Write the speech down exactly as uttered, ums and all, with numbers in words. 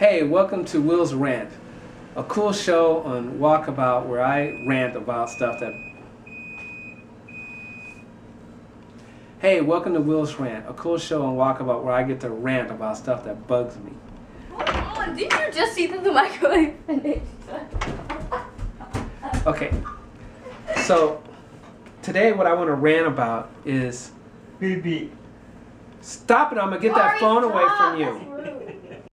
Hey, welcome to Will's Rant, a cool show on Walkabout where I rant about stuff that... Hey, welcome to Will's Rant, a cool show on Walkabout where I get to rant about stuff that bugs me. Oh, did you just see that the microwave finished? Okay, so today what I want to rant about is... Beep beep. Stop it, I'm going to get that phone away from you.